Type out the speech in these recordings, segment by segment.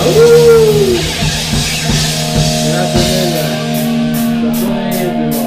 Grazie mille. Stazione intimo.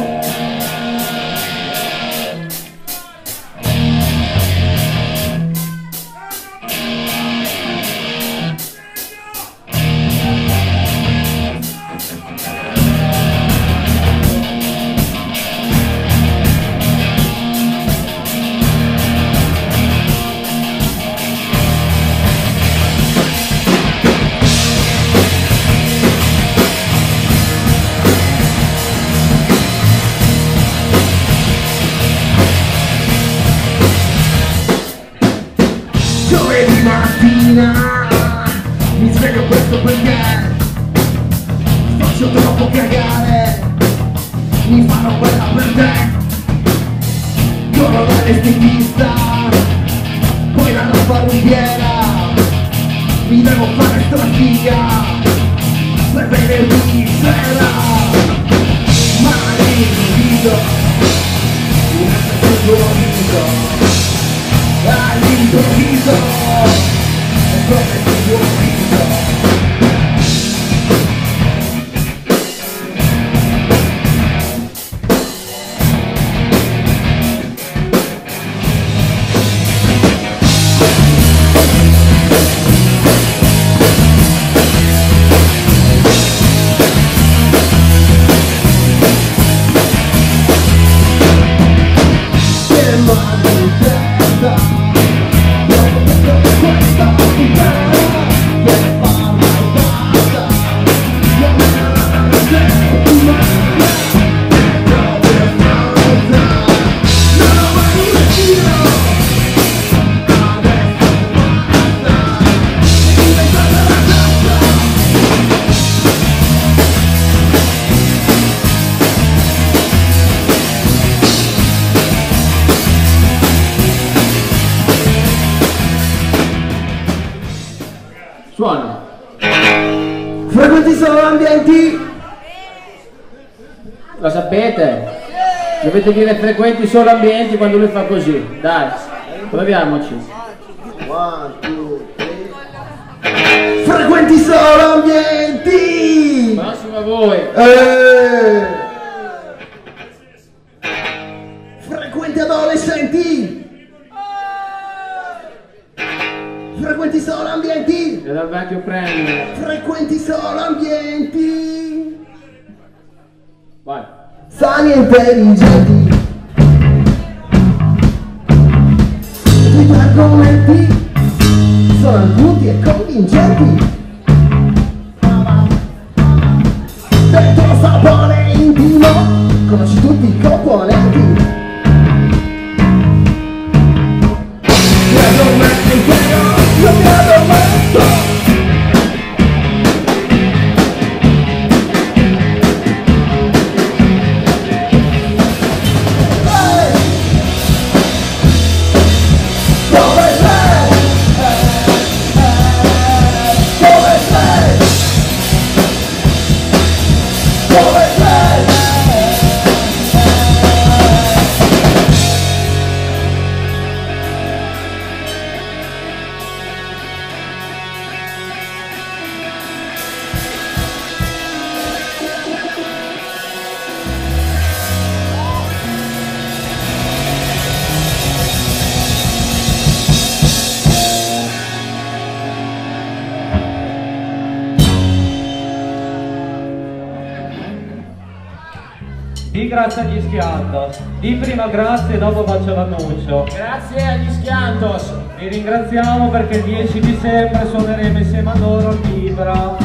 Giovedì mattina mi sveglia questo perché faccio troppo cagare, mi fanno quella per te. Corro dall'estetista, poi la parrucchiera, mi devo fare strafiga per venerdì sera. Ma all'improvviso, un improvviso, all'improvviso, è come se io ho visto. Suona. Frequenti solo ambienti. Lo sapete? Dovete dire frequenti solo ambienti quando lui fa così. Dai, proviamoci. 1, 2, 3. Frequenti solo ambienti. Massimo a voi. Frequenti adolescenti. Frequenti solo ambienti. E dal vecchio premio. Frequenti solo ambienti. Vai. Sani e intelligenti. I tuoi argomenti sono arguti e convincenti. Dentro sapore intimo conosci tutti i componenti. Mi addormento intero, io mi addormento. Di grazie agli Schiantos, di prima grazie e dopo faccio l'annuncio. Grazie agli Schiantos. Vi ringraziamo perché il 10 dicembre suoneremo insieme a loro al Libra.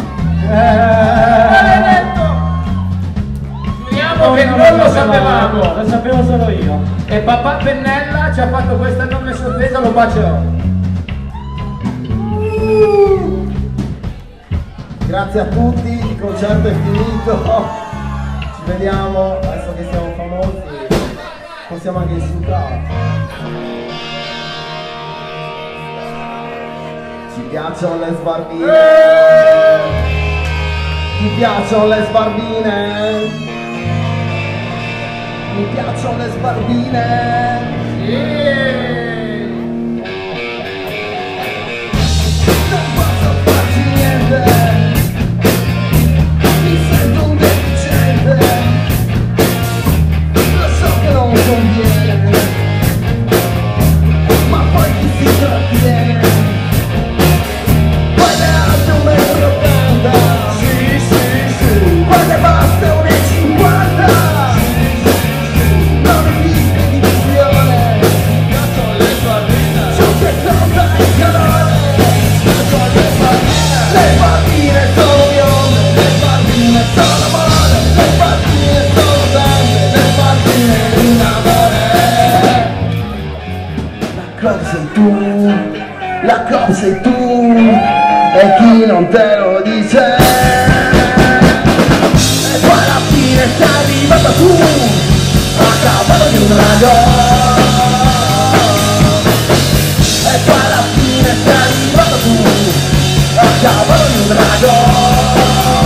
Giuriamo che non lo sapevamo. Lo sapevo solo io. E papà Pennella ci ha fatto questa enorme sorpresa, lo bacerò. Grazie a tutti, il concerto è finito. Ci vediamo, adesso che siamo famosi possiamo anche insultare. Ci piacciono le sbarbine. Ti piacciono le sbarbine? Mi piacciono le sbarbine. Non posso farci niente. Jacob sei tu, e chi non te lo dice. E poi alla fine sei arrivata tu, a cavallo di un drago. E poi alla fine sei arrivata tu, a cavallo di un drago.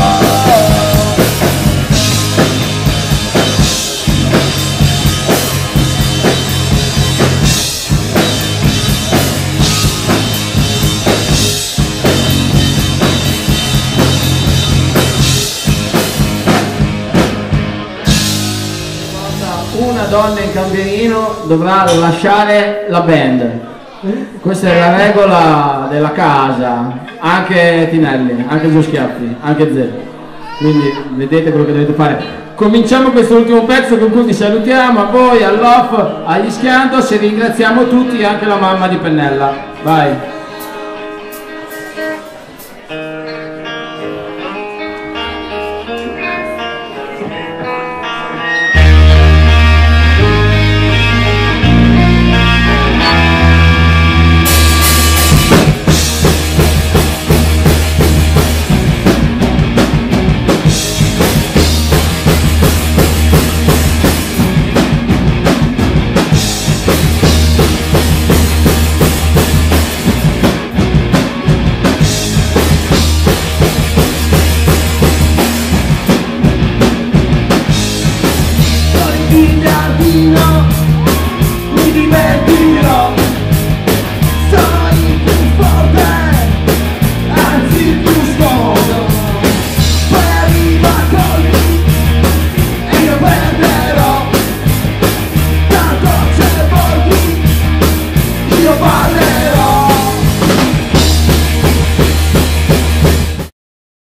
Una donna in camerino dovrà lasciare la band. Questa è la regola della casa, anche Tinelli, anche Gio Schiaffi, anche Zé. Quindi vedete quello che dovete fare. Cominciamo questo ultimo pezzo con cui vi salutiamo, a voi, all'off, agli Schiantos e ringraziamo tutti, anche la mamma di Pennella. Vai!